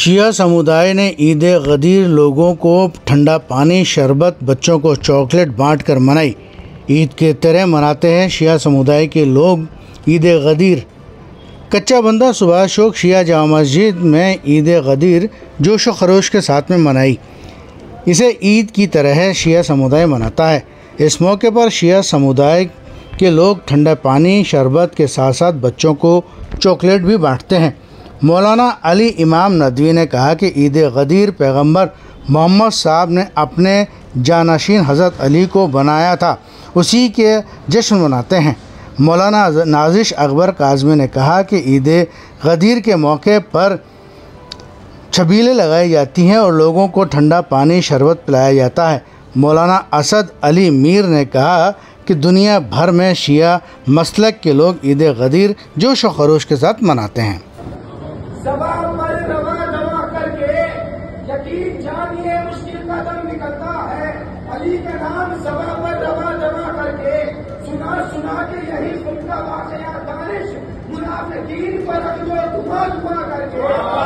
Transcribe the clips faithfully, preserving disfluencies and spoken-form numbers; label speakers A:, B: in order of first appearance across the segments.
A: शिया समुदाय ने ईद गदीर लोगों को ठंडा पानी, शरबत, बच्चों को चॉकलेट बांटकर मनाई। ईद के तरह मनाते हैं शिया समुदाय के लोग ईद गदीर। कच्चा बंदा सुबह शोक शिया जामा मस्जिद में ईद गदीर जोश व खरोश के साथ में मनाई। इसे ईद की तरह शिया समुदाय मनाता है। इस मौके पर शिया समुदाय के लोग ठंडा पानी, शरबत के साथ साथ बच्चों को चॉकलेट भी बांटते हैं। मौलाना अली इमाम नदवी ने कहा कि ईद गदीर पैगंबर मोहम्मद साहब ने अपने जानशीन हज़रत अली को बनाया था, उसी के जश्न मनाते हैं। मौलाना नाजिश अकबर काज़मी ने कहा कि ईद गदीर के मौके पर छबीलें लगाई जाती हैं और लोगों को ठंडा पानी, शरबत पिलाया जाता है। मौलाना असद अली मीर ने कहा कि दुनिया भर में शिया मसलक के लोग ईद गदीर जोश व खरोश के साथ मनाते हैं।
B: ज़बां पर रवा रवा करके यकीन जानिए मुश्किल कदम निकलता है। अली का नाम ज़बां पर रवा रवा करके सुना सुना के यही सुनता वाक़या बारिश मुनाफिकीन पर रख दो धुआं धुआं करके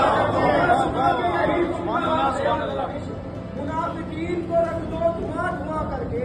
B: मुनाफिकीन को रख दो धुआं धुआं करके।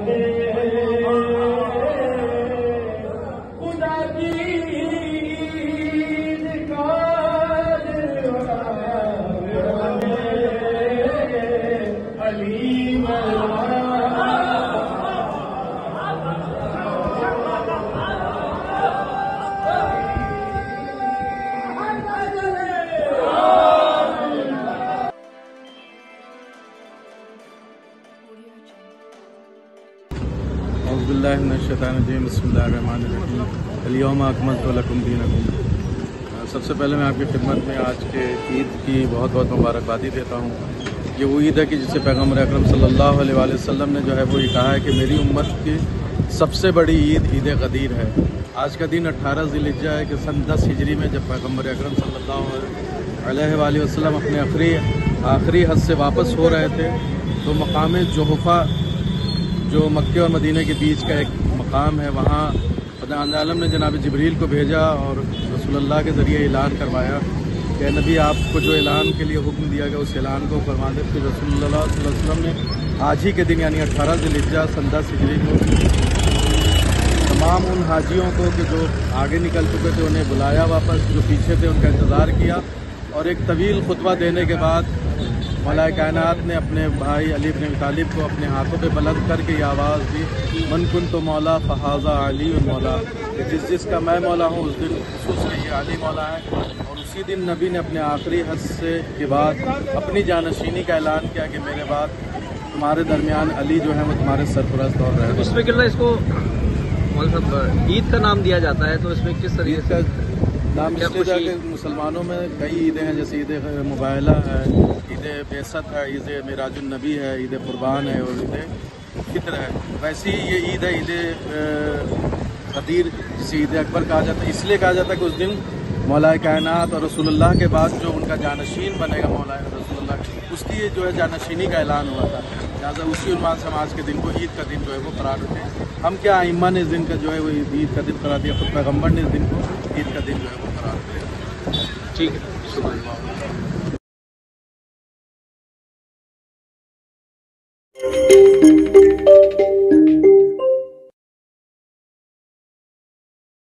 C: सबसे पहले मैं आपकी खिदमत में आज के ईद की बहुत बहुत मुबारकबादी देता हूँ। ये वो ईद है कि जिसे पैगम्बर अकरम सल्लल्लाहु अलैहि वसल्लम ने जो है वो ये कहा है कि मेरी उम्मत की सबसे बड़ी ईद ईद गदीर है। आज का दिन अट्ठारह ज़िलहिज्जा है कि सन दस हिजरी में जब पैगम्बर अकरम सल्लल्लाहु अलैहि वसल्लम अपने आखिरी आखिरी हज से वापस हो रहे थे तो मकाम जुहफ़ा जो मक्के और मदीने के बीच का एक मकाम है, वहाँ खुदा आलम ने जनाब जिब्रील को भेजा और रसूलुल्लाह के ज़रिए ऐलान करवाया कि नबी आपको जो ऐलान के लिए हुक्म दिया गया उस ऐलान को फरमा दे। फिर रसूलुल्लाह सल्लल्लाहु अलैहि वसल्लम ने आज ही के दिन यानी अट्ठारह ज़िलहिज्जा सन दस हिजरी को तमाम उन हाजियों को कि जो आगे निकल चुके थे उन्हें बुलाया वापस, जो पीछे थे उनका इंतज़ार किया और एक तवील खुतबा देने के बाद मौलाए कायनात ने अपने भाई अली इब्न अबी तालिब को अपने हाथों पे बुलंद करके ये आवाज़ दी, मन कुन तो मौला फ़हाज़ा अली मौला, जिस जिसका मैं मौला हूँ उस दिन खुसूस में ये अली मौला है। और उसी दिन नबी ने अपने आखिरी हज से के बाद अपनी जानशीनी का ऐलान किया कि मेरे बाद तुम्हारे दरमियान अली जो है वो तुम्हारे सरपरस्त और रहे।
D: इसमें कितना इसको ईद का नाम दिया जाता है, तो इसमें किस तरीके का
C: नाम इसलिए जाके मुसलमानों में कई ईदें हैं, जैसे ईद मुबाहला है, ईद बेसत है, ईद मिराजुन नबी है, ईद कुर्बान है और ईद फित्र है। वैसे ही ये ईद है ईद गदीर, जिसे ईद अकबर कहा जाता है। इसलिए कहा जाता है कि उस दिन मौलाए कायनात और रसूलुल्लाह के बाद जो उनका जानशीन बनेगा मौलाए रसूलुल्लाह, उसकी जो है जानशीनी का ऐलान हुआ था। लिहाजा उसी उन्वान से हम आज के दिन को ईद का दिन जो है वो करार देते हैं। हम क्या इम्मा ने इस दिन का जो है वो ईद का दिन करा दिया, खुद पैगम्बर ने इस दिन को ईद का दिन जो है वो करार दिया।
D: ठीक है, शुक्रिया।